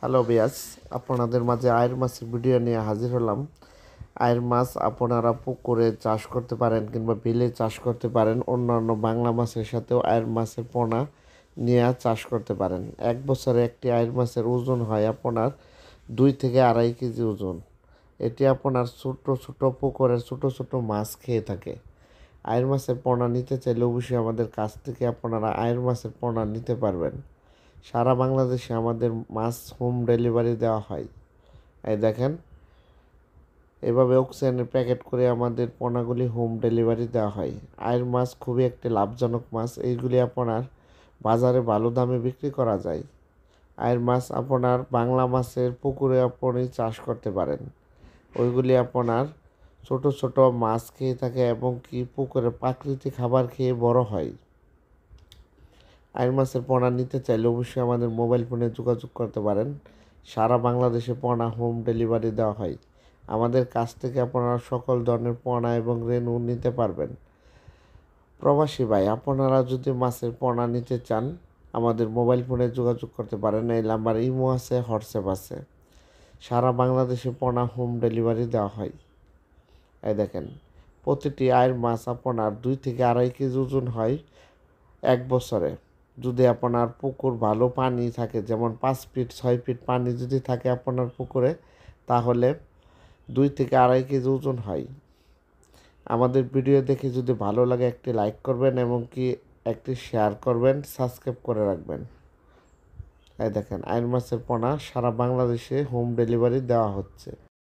Hello বিয়াস, আপনাদের মাঝে আয়ের মাছের ভিডিও নিয়ে হাজির হলাম। আয়ের মাছ আপনারা পুকুরে চাষ করতে পারেন কিংবা বিলে চাষ করতে পারেন। অন্যান্য বাংলা মাছের সাথেও আয়ের মাছের পোনা নিয়ে চাষ করতে পারেন। এক বছরে একটি আয়ের মাছের ওজন হয় আপনার 2 থেকে 2.5 কেজি ওজন। এটি আপনার ছোট ছোট পুকুরের ছোট ছোট মাছ খেয়ে থাকে। আয়ের মাছের পোনা নিতে চাইলে অবশ্যই আমাদের কাছ থেকে আপনারা আয়ের মাছের পোনা নিতে পারবেন। সারা বাংলাদেশে আমাদের মাছ হোম ডেলিভারি দেওয়া হয়। এই দেখেন, এভাবে অক্সিজেনের প্যাকেট করে আমাদের পোনাগুলি হোম ডেলিভারি দেওয়া হয়। আয়ের মাছ খুবই একটি লাভজনক মাছ। এইগুলি আপনার বাজারে ভালো দামে বিক্রি করা যায়। আয়ের মাছ আপনার বাংলা মাছের পুকুরে আপনি চাষ করতে পারেন। ওইগুলি আপনার ছোট ছোট মাছ খেয়ে থাকে এবং কি পুকুরে প্রাকৃতিক খাবার খেয়ে বড় হয়। আয়ের মাছের পোনা নিতে চাইলে অবশ্যই আমাদের মোবাইল ফোনে যোগাযোগ করতে পারেন। সারা বাংলাদেশে পোনা হোম ডেলিভারি দেওয়া হয়। আমাদের কাছ থেকে আপনারা সকল ধরনের পোনা এবং রেনু নিতে পারবেন। প্রবাসী ভাই, আপনারা যদি মাছের পোনা নিতে চান আমাদের মোবাইল ফোনে যোগাযোগ করতে পারেন। এই নাম্বার ইমো আছে, হোয়াটসঅ্যাপ আছে। সারা বাংলাদেশে পোনা হোম ডেলিভারি দেওয়া হয়। এই দেখেন, প্রতিটি আয়ের মাছ আপনার 2 থেকে 2.5 কেজি ওজন হয় এক বছরে। যদি আপনার পুকুর ভালো পানি থাকে, যেমন 5 ফিট 6 ফিট পানি যদি থাকে আপনার পুকুরে, তাহলে 2 থেকে 2.5 কেজি ওজন হয়। আমাদের ভিডিও দেখে যদি ভালো লাগে একটি লাইক করবেন এবং কি একটি শেয়ার করবেন, সাবস্ক্রাইব করে রাখবেন। এই দেখেন, আয়ের মাছের পোনা সারা বাংলাদেশে হোম ডেলিভারি দেওয়া হচ্ছে।